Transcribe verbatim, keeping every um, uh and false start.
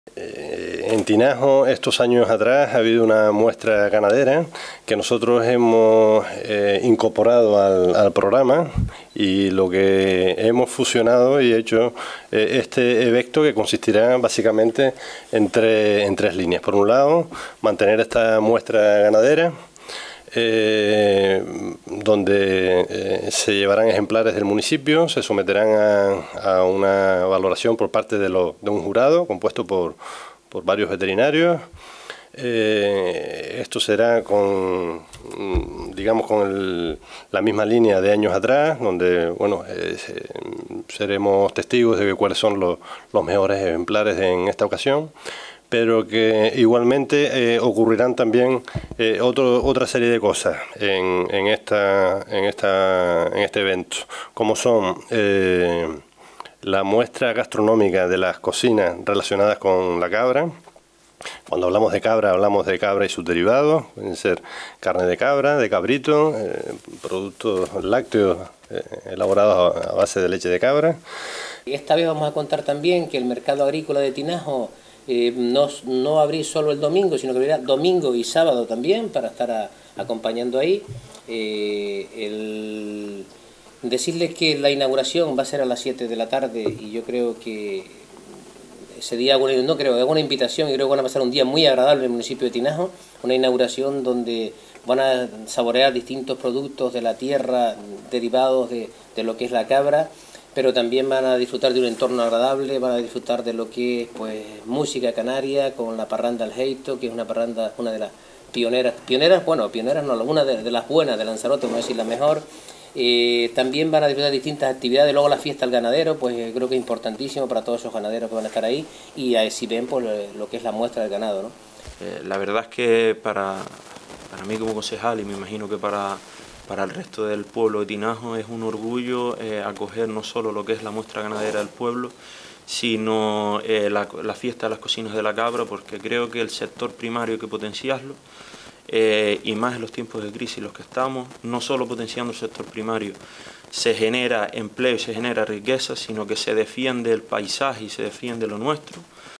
En Tinajo, estos años atrás, ha habido una muestra ganadera que nosotros hemos eh, incorporado al, al programa, y lo que hemos fusionado y hecho eh, este evento, que consistirá básicamente en, tres, en tres líneas. Por un lado, mantener esta muestra ganadera, Eh, donde eh, se llevarán ejemplares del municipio, se someterán a, a una valoración por parte de, lo, de un jurado compuesto por, por varios veterinarios. Eh, esto será con, digamos, con el, la misma línea de años atrás, donde, bueno, eh, seremos testigos de cuáles son los, los mejores ejemplares en esta ocasión, pero que igualmente eh, ocurrirán también eh, otro, otra serie de cosas en, en, esta, en, esta, en este evento, como son eh, la muestra gastronómica de las cocinas relacionadas con la cabra. Cuando hablamos de cabra, hablamos de cabra y sus derivados, pueden ser carne de cabra, de cabrito, eh, productos lácteos eh, elaborados a, a base de leche de cabra. Y esta vez vamos a contar también que el mercado agrícola de Tinajo Eh, no, no abrir solo el domingo, sino que abrirá domingo y sábado también, para estar a, acompañando ahí. Eh, el, decirles que la inauguración va a ser a las siete de la tarde, y yo creo que ese día, bueno, no creo, es una invitación, y creo que van a pasar un día muy agradable en el municipio de Tinajo, una inauguración donde van a saborear distintos productos de la tierra derivados de, de lo que es la cabra, pero también van a disfrutar de un entorno agradable, van a disfrutar de lo que es, pues, música canaria con la parranda El Heito, que es una parranda, una de las pioneras, pioneras, bueno, pioneras no, una de, de las buenas de Lanzarote, vamos a decir la mejor. Eh, también van a disfrutar de distintas actividades, luego la fiesta al ganadero, pues creo que es importantísimo para todos esos ganaderos que van a estar ahí, y a, si ven, pues, lo que es la muestra del ganado, ¿no? Eh, la verdad es que para, para mí como concejal, y me imagino que para... Para el resto del pueblo de Tinajo es un orgullo eh, acoger no solo lo que es la muestra ganadera del pueblo, sino eh, la, la fiesta de las cocinas de la cabra, porque creo que el sector primario hay que potenciarlo, eh, y más en los tiempos de crisis en los que estamos, no solo potenciando el sector primario se genera empleo y se genera riqueza, sino que se defiende el paisaje y se defiende lo nuestro.